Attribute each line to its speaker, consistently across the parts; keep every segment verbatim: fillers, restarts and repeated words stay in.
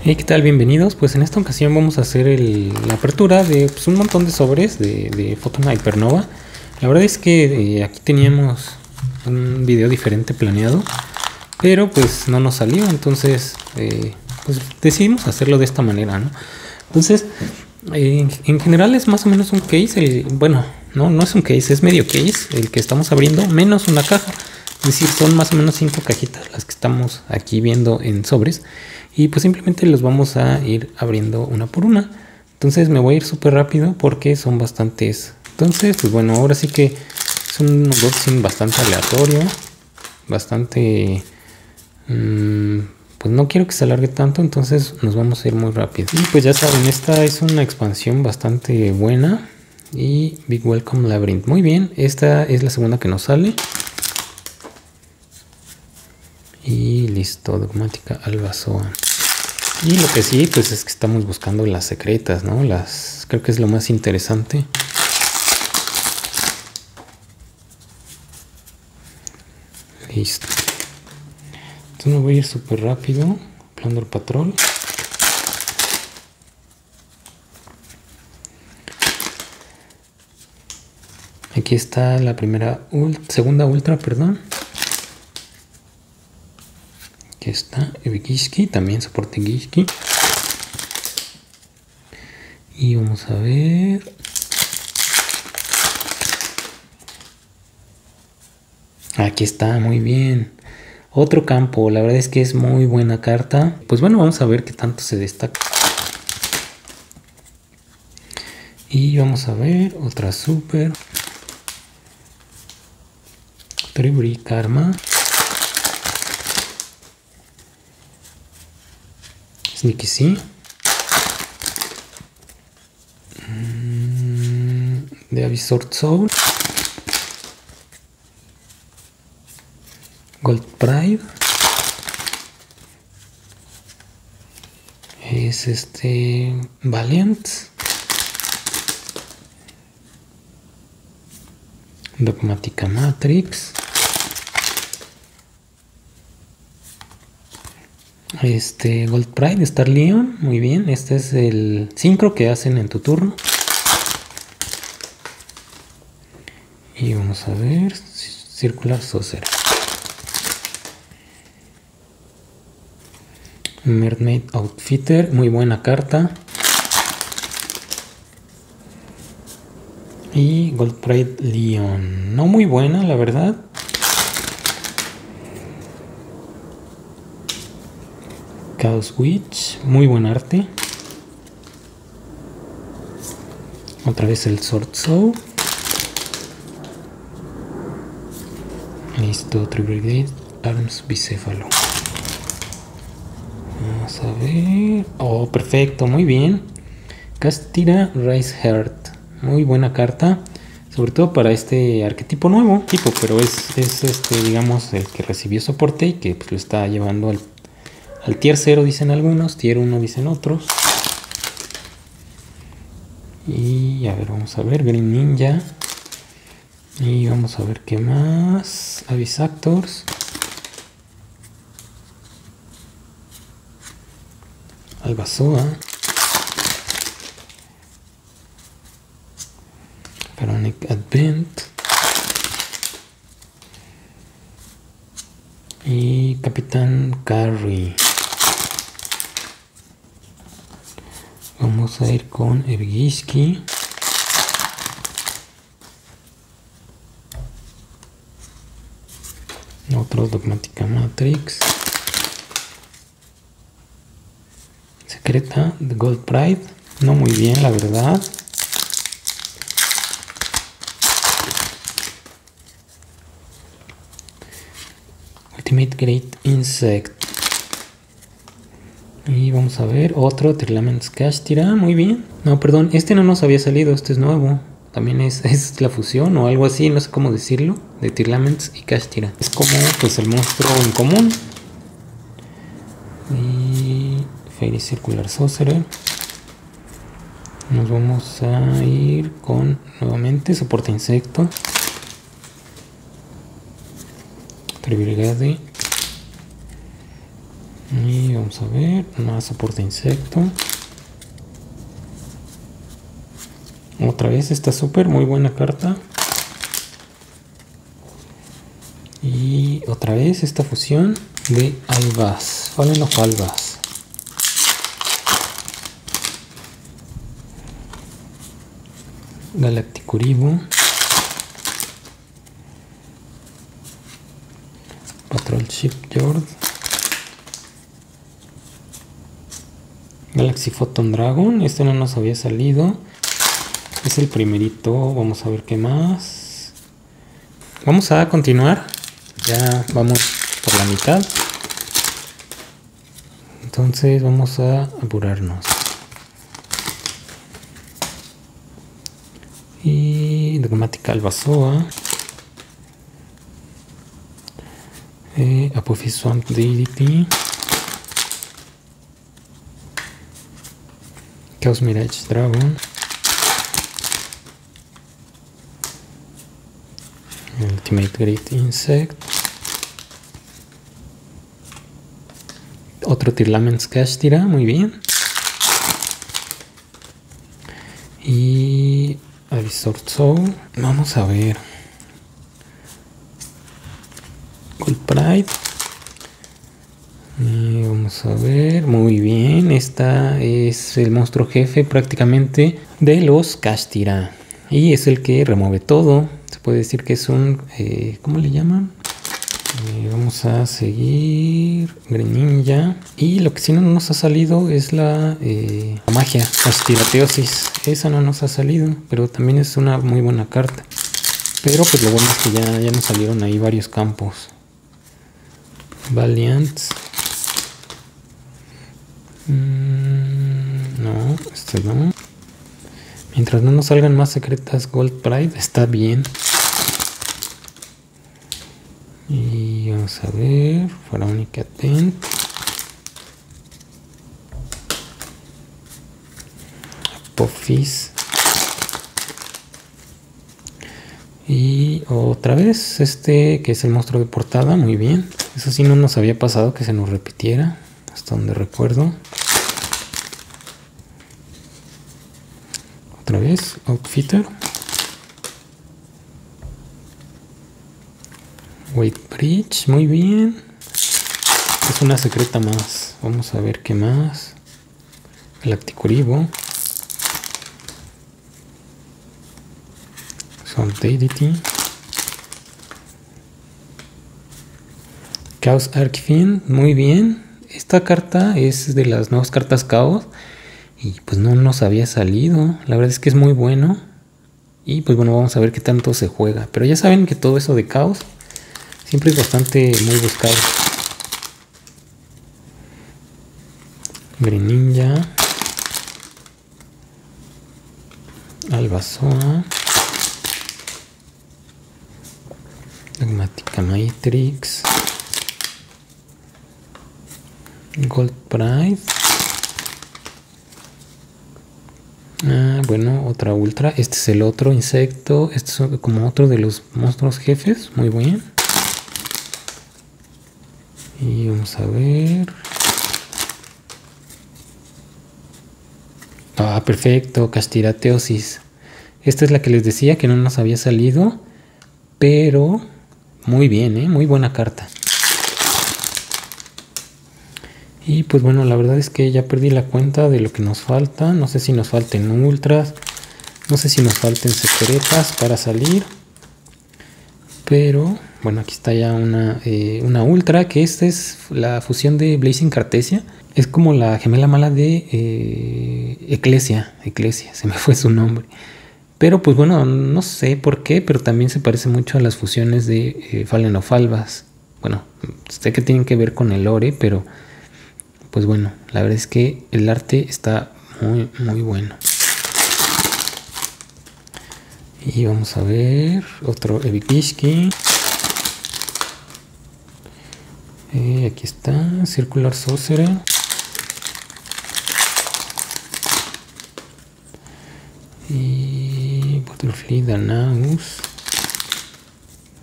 Speaker 1: Hey, ¿qué tal? Bienvenidos. Pues en esta ocasión vamos a hacer el- la apertura de pues, un montón de sobres de, de Photon Hypernova. La verdad es que eh, aquí teníamos un video diferente planeado, pero pues no nos salió, entonces eh, pues decidimos hacerlo de esta manera, ¿no? Entonces, eh, en general es más o menos un case, el, bueno, no, no es un case, es medio case el que estamos abriendo, menos una caja. Es decir, son más o menos cinco cajitas las que estamos aquí viendo en sobres. Y pues simplemente los vamos a ir abriendo una por una. Entonces me voy a ir súper rápido porque son bastantes. Entonces, pues bueno, ahora sí que es un unboxing bastante aleatorio. Bastante... Mmm, pues no quiero que se alargue tanto, entonces nos vamos a ir muy rápido. Y pues ya saben, esta es una expansión bastante buena. Y Big Welcome Labyrinth. Muy bien, esta es la segunda que nos sale. Y listo, Dogmática Albazoa. Y lo que sí, pues es que estamos buscando las secretas, ¿no? Las, creo que es lo más interesante. Listo. Entonces me voy a ir súper rápido. Plunder Patrol. Aquí está la primera, segunda ultra, perdón. Aquí está Ebigishki, también soporte Gishki. Y vamos a ver. Aquí está, muy bien. Otro campo, la verdad es que es muy buena carta. Pues bueno, vamos a ver qué tanto se destaca. Y vamos a ver otra super. Tribri Karma. Sneaky sí. Mm, de Abyssort Soul. Gold Pride. Es este Valiant. Dogmática Matrix. Este Gold Pride, Star Leon, muy bien. Este es el sincro que hacen en tu turno. Y vamos a ver Circular Saucer. Mermaid Outfitter, muy buena carta. Y Gold Pride Leon, no muy buena la verdad. Chaos Witch, muy buen arte. Otra vez el Sword Soul. Listo, Tribrigade Arms Bicéfalo. Vamos a ver. Oh, perfecto, muy bien. Castira Rise Heart, muy buena carta. Sobre todo para este arquetipo nuevo, tipo, pero es, es este, digamos, el que recibió soporte y que pues, lo está llevando al Al tier cero dicen algunos, tier uno dicen otros. Y a ver, vamos a ver, Green Ninja. Y vamos a ver qué más. Abyssactors. Albazoa. Pharaonic Advent. Y Capitán Carry. Vamos a ir con Ebigishki. Otro Dogmática Matrix. Secreta de Gold Pride. No muy bien, la verdad. Ultimate Great Insect. Y vamos a ver otro Tearlaments Kashtira, muy bien. No, perdón, este no nos había salido, este es nuevo. También es, es la fusión o algo así, no sé cómo decirlo, de Tearlaments y Kashtira. Es como pues el monstruo en común. Y Fairy Circular Sorcerer. Nos vamos a ir con nuevamente soporte insecto. Tribrigade. Y vamos a ver. Más soporte insecto. Otra vez esta súper muy buena carta. Y otra vez esta fusión de Albaz. Fallen of Albaz. Galacticuribo. Patrol Shipyard. Galaxy Photon Dragon. Este no nos había salido. Es el primerito. Vamos a ver qué más. Vamos a continuar. Ya vamos por la mitad. Entonces vamos a apurarnos. Y Dogmatic Albazoa. Eh, Apophis Swamp Deity. Chaos Mirage Dragon. Ultimate Great Insect. Otro Tearlaments Kashtira, muy bien. Y Abyssort Soul. Vamos a ver. Gold Pride. Y vamos a ver. Muy bien. Esta es el monstruo jefe prácticamente de los Kashtira. Y es el que remueve todo. Se puede decir que es un... Eh, ¿Cómo le llaman? Eh, vamos a seguir. Greninja. Y lo que sí no nos ha salido es la, eh, la magia. Kastirateosis. Esa no nos ha salido. Pero también es una muy buena carta. Pero pues lo bueno es que ya, ya nos salieron ahí varios campos. Valiant. Mm, no, este no. Mientras no nos salgan más secretas Gold Pride, está bien. Y vamos a ver. Pharaonic Attempt. Apophis. Y otra vez este que es el monstruo de portada. Muy bien. Eso sí no nos había pasado que se nos repitiera. Hasta donde recuerdo. Otra vez, Outfitter. Weight Bridge, muy bien. Es una secreta más. Vamos a ver qué más. Galacticuribo. Swamp Deity. Chaos Archfiend, muy bien. Esta carta es de las nuevas cartas Chaos. Y pues no nos había salido. La verdad es que es muy bueno. Y pues bueno, vamos a ver qué tanto se juega. Pero ya saben que todo eso de Chaos siempre es bastante muy buscado. Greninja. Albazoa. Dogmatica Matrix. Gold Pride. Ah, bueno, otra ultra. Este es el otro insecto. Este es como otro de los monstruos jefes. Muy bien. Y vamos a ver. Ah, perfecto. Kastirateosis. Esta es la que les decía que no nos había salido. Pero muy bien, ¿eh? Muy buena carta. Y pues bueno, la verdad es que ya perdí la cuenta de lo que nos falta. No sé si nos falten ultras. No sé si nos falten secretas para salir. Pero bueno, aquí está ya una, eh, una ultra. Que esta es la fusión de Blazing Cartesia. Es como la gemela mala de eh, Eclesia. Eclesia, se me fue su nombre. Pero pues bueno, no sé por qué. Pero también se parece mucho a las fusiones de eh, Fallen of Albaz. Bueno, sé que tienen que ver con el lore, pero... Pues bueno, la verdad es que el arte está muy, muy bueno. Y vamos a ver otro Ebikishki. Eh, aquí está, Circular Sorcerer. Y Butterfly Danaus.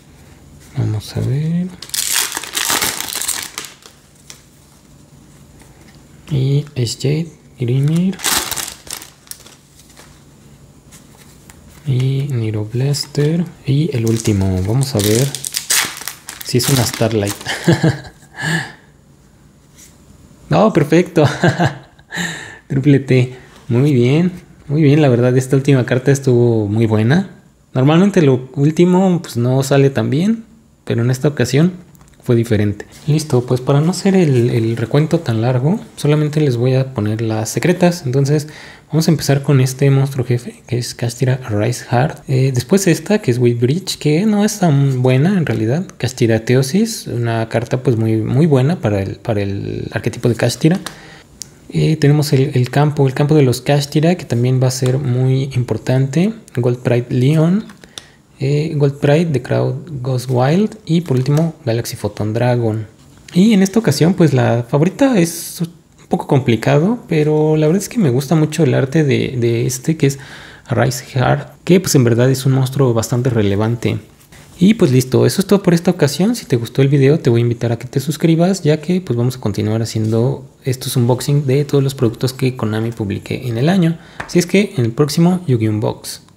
Speaker 1: Vamos a ver. Y Ice Jade, Grimir. Y Niro Blaster. Y el último, vamos a ver si es una Starlight. No, perfecto. Triple T. Muy bien, muy bien. La verdad, esta última carta estuvo muy buena. Normalmente lo último pues no sale tan bien, pero en esta ocasión fue diferente. Listo, pues para no hacer el, el recuento tan largo, solamente les voy a poner las secretas. Entonces vamos a empezar con este monstruo jefe, que es Kashtira Rise Hard. Eh, después esta, que es Weight Bridge, que no es tan buena en realidad. Kashtira Theosis, una carta pues muy, muy buena para el, para el arquetipo de Kashtira. Eh, tenemos el, el campo, el campo de los Kashtira, que también va a ser muy importante. Gold Pride Leon. Eh, Gold Pride, The Crowd Goes Wild y por último Galaxy Photon Dragon. Y en esta ocasión pues la favorita es un poco complicado, pero la verdad es que me gusta mucho el arte de, de este, que es Rise Hard, que pues en verdad es un monstruo bastante relevante. Y pues listo, eso es todo por esta ocasión. Si te gustó el video te voy a invitar a que te suscribas, ya que pues vamos a continuar haciendo estos unboxing de todos los productos que Konami publique en el año. Así es que en el próximo Yu-Gi-Oh! Unbox.